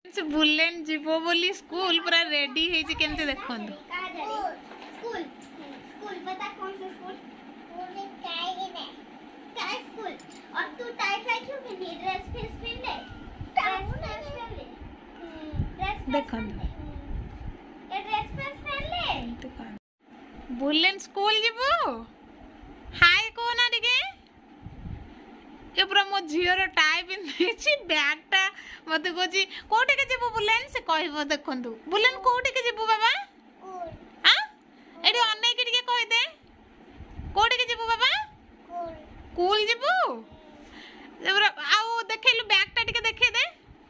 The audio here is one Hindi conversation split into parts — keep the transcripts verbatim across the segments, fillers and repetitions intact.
बुलेन जीवो बोली स्कूल पूरा रेडी है जी केमते देखंतु स्कूल स्कूल पता कौन सा स्कूल स्कूल काय है काय स्कूल और तू टाई फाई क्यों पहनी ड्रेस फेस पहन ले ड्रेस फेस पहन ले ड्रेस देखंतु ये ड्रेस फेस पहन ले बुलेन स्कूल जीवो हाय कोना दिगे ये पूरा मो झीर टाई पिंधि बैग टा मत कोची कोठी के जीवो बुलेन से कहबो देखंतु बुलेन कोठी के जीवो बाबा हां एडी अनै के दिके कहि दे कोठी के जीवो बाबा स्कूल जीवो जबरा आउ देखैलु बैग टा दिके देखै दे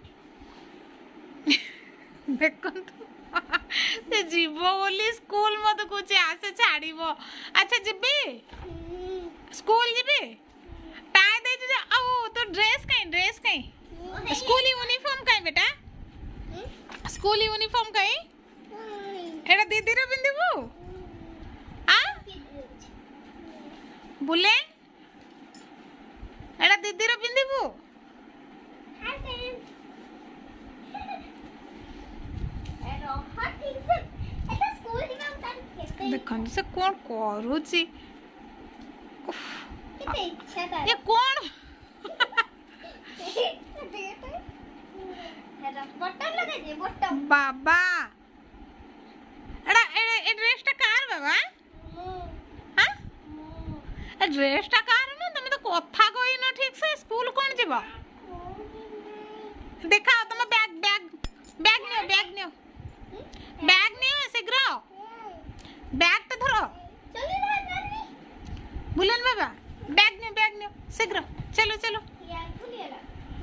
देखंतु से जीवो बोली स्कूल मत कोची आसे छाड़ीबो अच्छा जिबी स्कूल जिबी टाई दे जे आउ तो ड्रेस काई ड्रेस काई स्कूल यूनिफॉर्म काई बेटा स्कूल यूनिफॉर्म काई एडा दीदी रे पिंदिबो आ बुले एडा दीदी रे पिंदिबो हां एरो हट ठीक से एटा स्कूल जिबा उतार केते देखन से कोन करूची केते इच्छा कर ये कौन बटन लगा दे बटन बाबा एडा ए ड्रेस टा कार बाबा हां ए ड्रेस टा कार न तुम तो कथा कहि न ठीक से स्कूल कोन जेबा देखा तुम बैग बैग बैग नियो बैग नियो बैग नियो शीघ्र बैग तो धरो चली ना करनी बुलेन बाबा बैग नियो बैग नियो शीघ्र चलो चलो यार भूलिएगा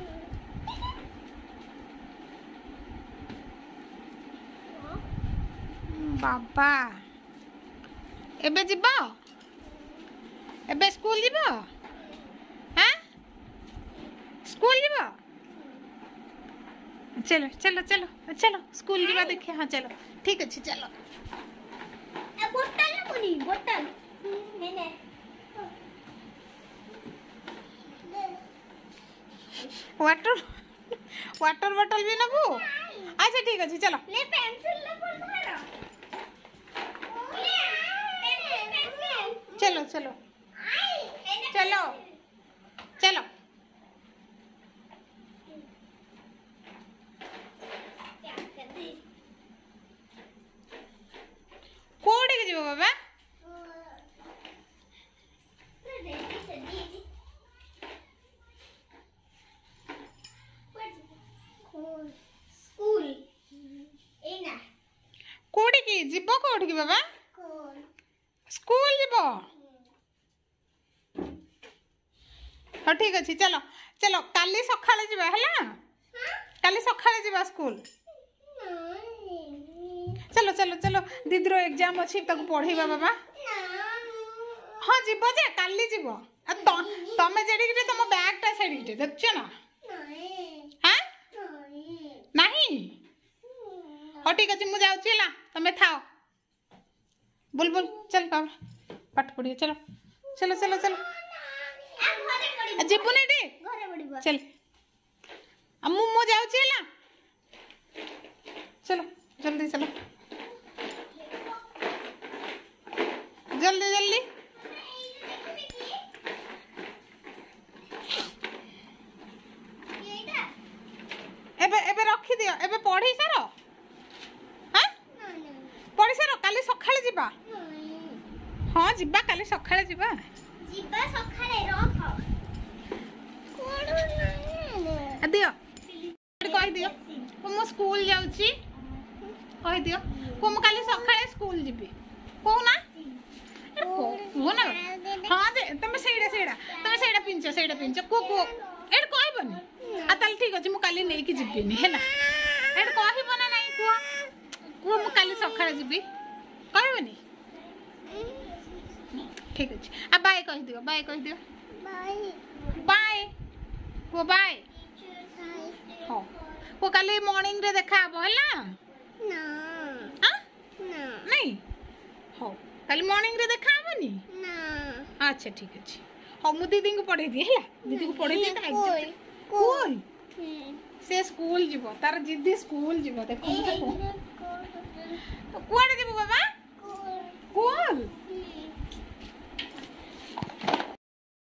बाबा एबे जीबो एबे स्कूल जीबो हैं स्कूल जीबो चलो चलो चलो चलो स्कूल जीबा देखे हां चलो ठीक अछि चलो ए बोतल ना बोली बोतल ने ने वाटर वाटर बॉटल भी नबो अच्छा ठीक अछि चलो ले पेंसिल ले बोल मारो ले पेंसिल चलो चलो चलो चलो क्या कर दी कोड़े के जीवो बाबा स्कूल एना कोड़े की जीवो कोड़े की बाबा स्कूल जीवो हाँ ठीक अच्छे चलो चलो काली सकाळे जीवा है काली सकाळे जीवा स्कूल चलो चलो चलो दीदी रो एग्जाम अच्छी ताको पढ़ेबा बाबा हाँ जीवो जे काली जीवो आ तो तमे जेडी के तम बैग टा सेडी के देखछो ना हां नहीं हाँ ठीक अच्छे मुझे जाऊँ ला तमे थाओ बुलबुल चल बाबा पाठ पढ़िए चलो चलो चलो चलो जीबू नहीं टे चल अम्मू मो जाऊ ला चलो जल्दी चलो जल्दी जल्दी एबे एबे रखी दियो एबे पढ़ी सारो हां पढ़ी सारो काली सखाळे जिबा हां जिबा काली सखाळे जिबा जीवा सखाळे रख कोडो आ दियो कहि दियो को मो स्कूल जाउची कहि दियो को मो काली सखाळे स्कूल जिबी को ना को ना हां जे तमे सेडा सेडा तमे सेडा पिंचो सेडा पिंचो को को एड कहबनी आ ताल ठीक अछि मु काली नै कि जिबिनी हैला एड कहबो ना नै को को मु काली सखाळे जिबी कहबनी ठीक अछि आ बाय कहि दियो बाय कहि दियो बाय बाय को बाय हो को काली मॉर्निंग रे देखा हबो हैला ना हां ना नहीं हो काली मॉर्निंग रे देखा हबनी ना अच्छा ठीक अछि हो मु दीदी को पढ़े दी हैला दीदी को पढ़े दी एग्जाम कोई से स्कूल जीवो तार जिद्दी स्कूल जीवो देखो तो कुआडे जीवो बाबा